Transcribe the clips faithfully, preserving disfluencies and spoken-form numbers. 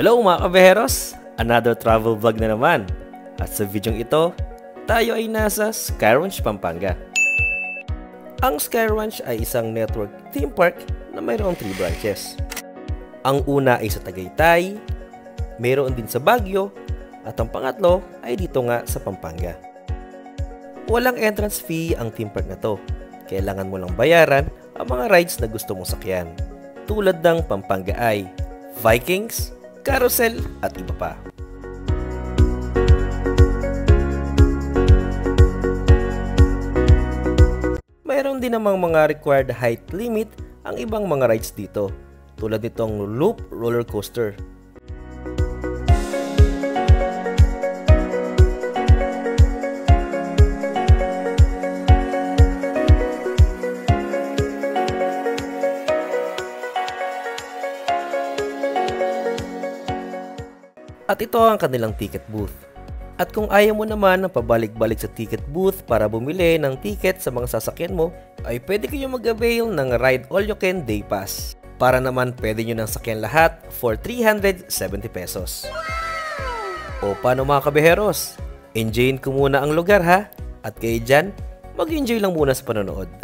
Hello mga kabeheros! Another travel vlog na naman. At sa videong ito, tayo ay nasa Sky Ranch, Pampanga. Ang Sky Ranch ay isang network theme park na mayroong three branches. Ang una ay sa Tagaytay, mayroon din sa Baguio, at ang pangatlo ay dito nga sa Pampanga. Walang entrance fee ang theme park na to. Kailangan mo lang bayaran ang mga rides na gusto mong sakyan. Tulad ng Pampanga Eye, Vikings, Carousel at iba pa. Mayroon din namang mga required height limit ang ibang mga rides dito, tulad nitong Loop Roller Coaster. At ito ang kanilang ticket booth. At kung ayaw mo naman ng pabalik-balik sa ticket booth para bumili ng ticket sa mga sasakyan mo, ay pwede kayo mag-avail ng Ride All You Can Day Pass. Para naman pwede nyo nang sakyan lahat for three hundred seventy pesos. O paano mga kabeheros? Enjoyin ko muna ang lugar ha? At kayo dyan, mag-enjoy lang muna sa panonood.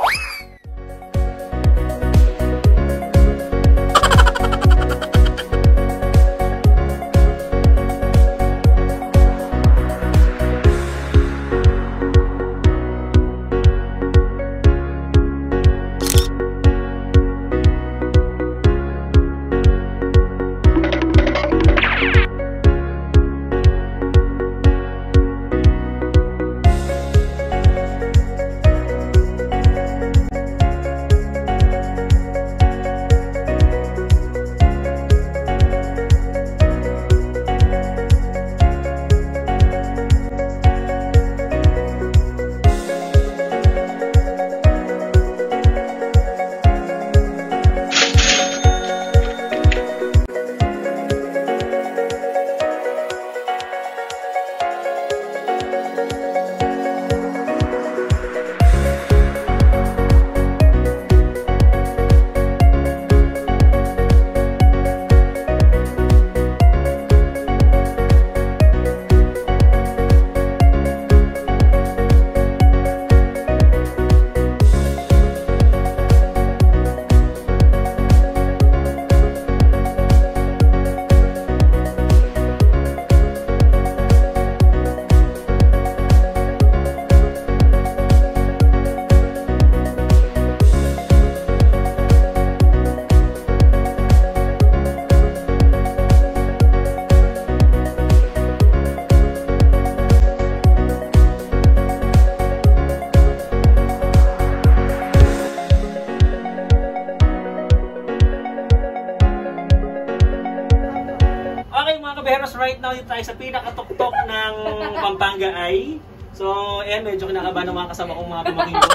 Right now, dito tayo sa pinakatuktok ng Pampanga Eye. So, ayan, medyo kinakabahan ng mga kasama kong mga pamangkin ko.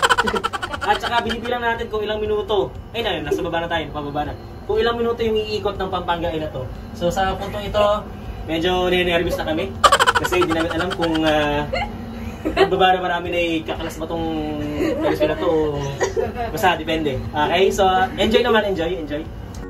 At saka, binibilang natin kung ilang minuto. Ay na, nasa baba na tayo, pababa na. Kung ilang minuto yung iikot ng Pampanga Eye na to. So, sa puntong ito, medyo ninervous na kami. Kasi hindi namin alam kung uh, pagbaba na marami na ikakalas ba itong perisway na to o basta, depende. Okay, so, enjoy naman, enjoy, enjoy.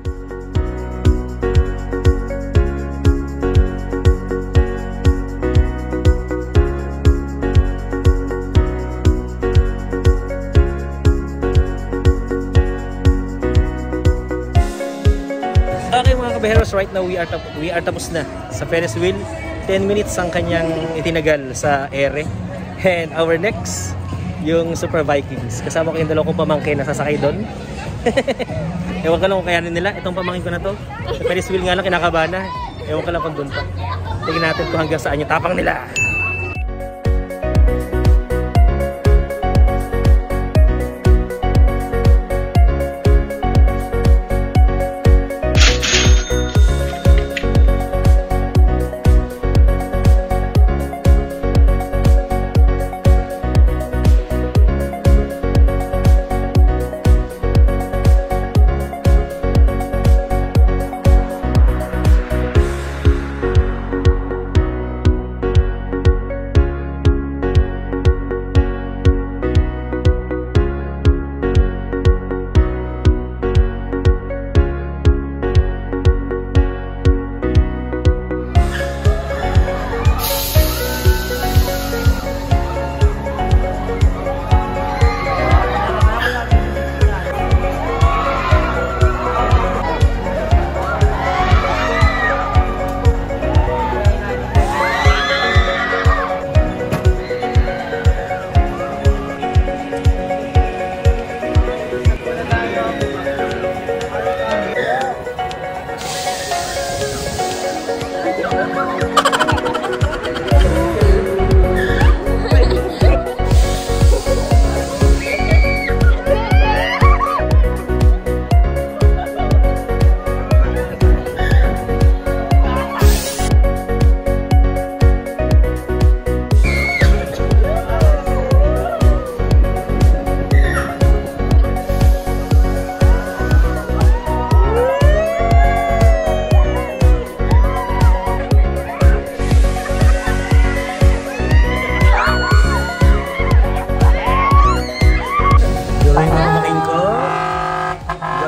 Okay mga kabeheros, right now we are, we are tapos na sa Ferris wheel. ten minutes ang kanyang itinagal sa ere. And our next, yung Super Vikings. Kasama ko yung dalawang kong pamangkin na sasakay doon. Ewan ko lang kung kayanin nila. Itong pamangkin ko na to. Sa Ferris wheel nga lang, kinakabahan na. Ewan ko lang kung doon pa. Tingnan natin kung hanggang saan yung tapang nila.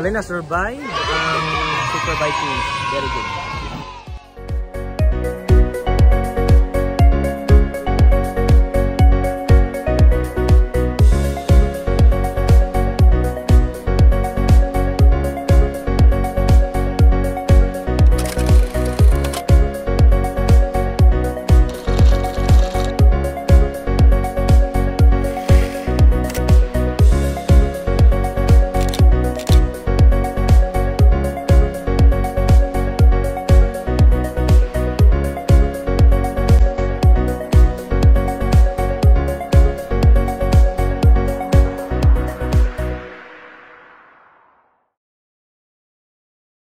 Bali na survive ang super bike. Very good.